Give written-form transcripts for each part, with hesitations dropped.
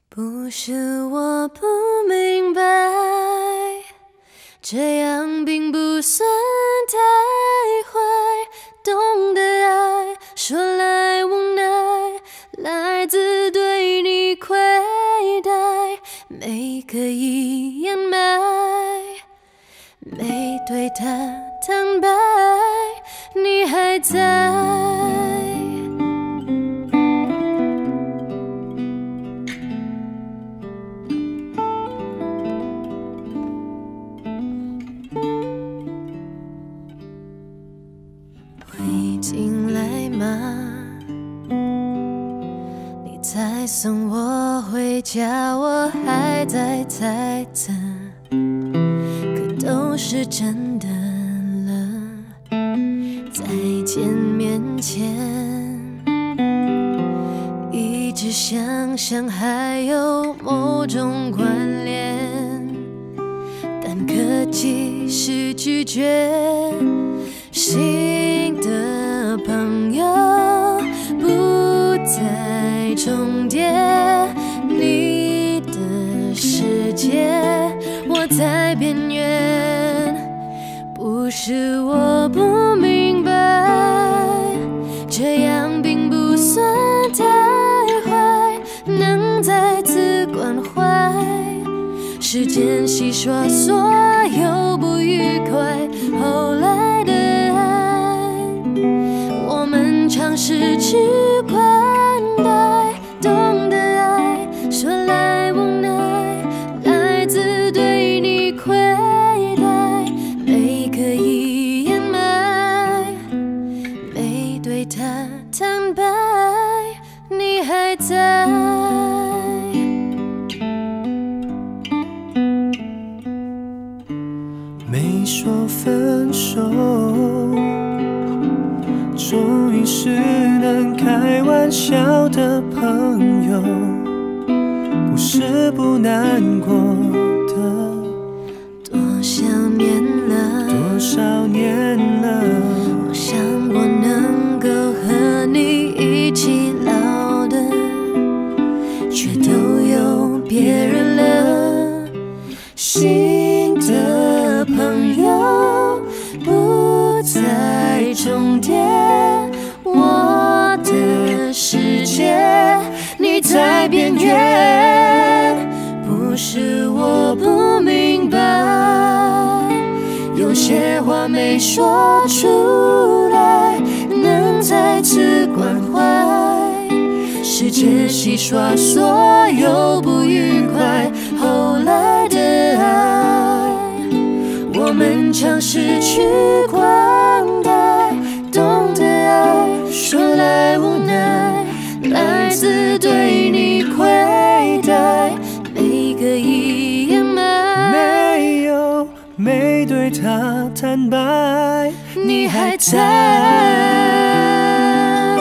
不是我不明白，这样并不算太坏。懂得爱，说来无奈，来自对你亏待，没刻意掩埋，没对他坦白，你还在。会进来吗？你才送我回家，我还在猜测，可都是真的了。在见面前，一直想象还有某种关联，但可及时拒绝。新的朋友不再重叠，你的世界我在边缘。不是我不明白，这样并不算太坏，能再次关怀，时间洗刷所有不愉快。后来的尝试去宽待，懂得爱，说来无奈，来自对你亏待，没刻意掩埋，没对他坦白，你还在。 没说分手，终于是能开玩笑的朋友，不是不难过的。 多少年了， 多少年了， 我想过能够和你一起老的，却都有别人了。新的朋友不再重叠，我的世界你在边缘。不是我不明白，有些话没说出来，能再次关怀，时间洗刷所有不愉快。后来的爱，我们尝试去宽待，懂得爱，说来无奈，来自对你亏待，没刻意掩埋， 没对他坦白， 你还在。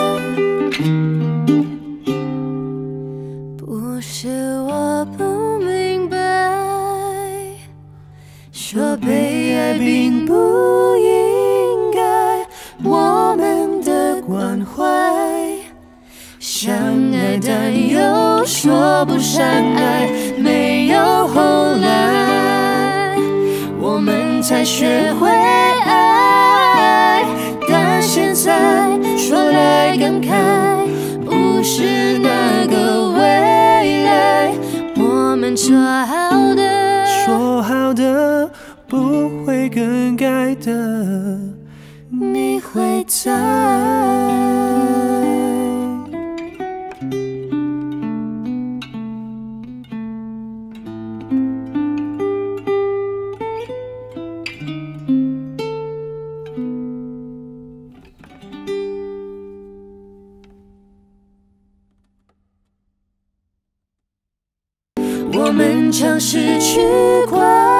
不是我不明白，说被爱并不应该，我们的关怀，相爱但又说不上爱，没有后来，我们才学会爱。但现在说来感慨，不是那个未来，我们说好的不会更改的， 你会在。我们尝试去宽